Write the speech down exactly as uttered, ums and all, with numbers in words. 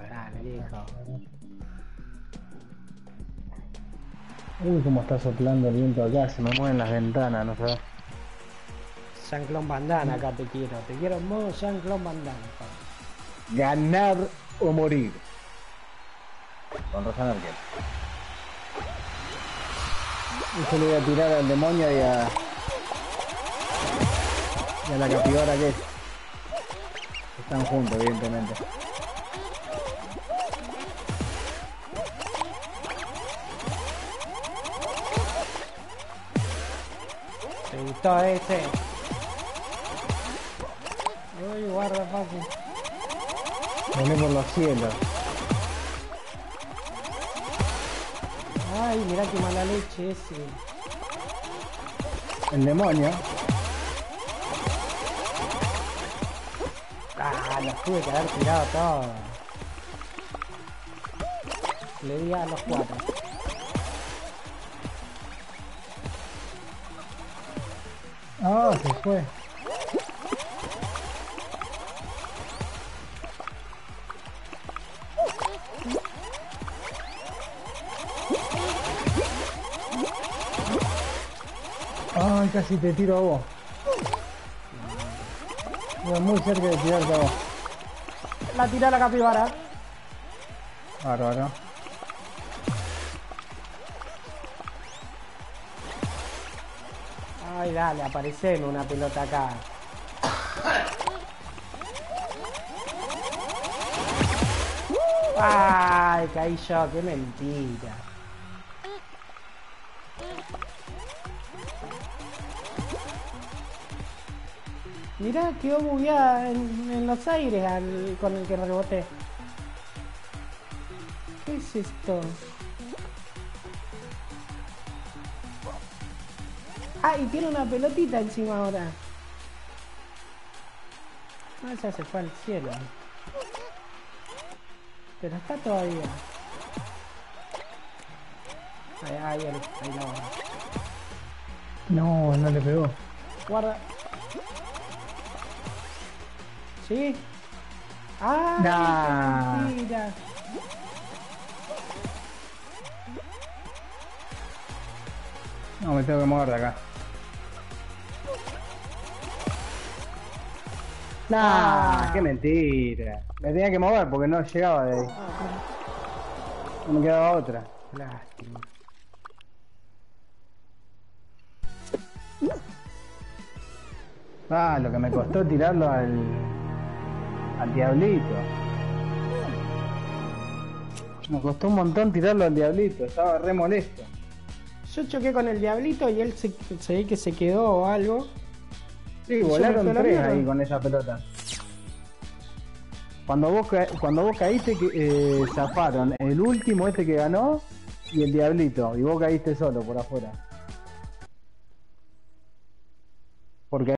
Dale, hijo. Uy, cómo está soplando el viento acá, se me mueven las ventanas, no sabes. Jean-Claude Van Damme acá te quiero. Te quiero en modo Jean-Claude Van Damme. Papi. Ganar o morir. Con Rosana Arquette. Y yo le voy a tirar al demonio y a... y a la capibara que es. Están juntos, evidentemente. ¿Te gustó ese? Uy, guarda, papi. Volé por los cielos. Ay, mirá qué mala leche ese. El demonio. Ah, los tuve que haber tirado todos. Le di a los cuatro. Ah, se fue. Ay, casi te tiro a vos. Estuve muy cerca de tirarte a vos. La tiré a la capibara. Bárbaro. Ay, dale, apareceme una pelota acá. Ay, caí yo, qué mentira. Mirá, quedó bugueada en, en los aires al, con el que reboté. ¿Qué es esto? Ah, y tiene una pelotita encima ahora. Ah, esa se fue al cielo. Pero está todavía. Ahí, ahí, ahí, ahí la guarda. No, no le pegó. Guarda. ¿Sí? ¡Ah! Nah. ¡Qué mentira! No, me tengo que mover de acá. Nah, Ah. qué mentira. Me tenía que mover porque no llegaba de ahí. No me quedaba otra. Lástima. Ah, lo que me costó tirarlo al... al diablito. Me costó un montón tirarlo al diablito, estaba re molesto. Yo choqué con el diablito y él se, se ve que se quedó o algo. Sí, Y yo volaron me fui a la tres mierda. ahí con esa pelota. Cuando vos, ca- cuando vos caíste, que, eh, zafaron el último este que ganó y el diablito. Y vos caíste solo por afuera. Porque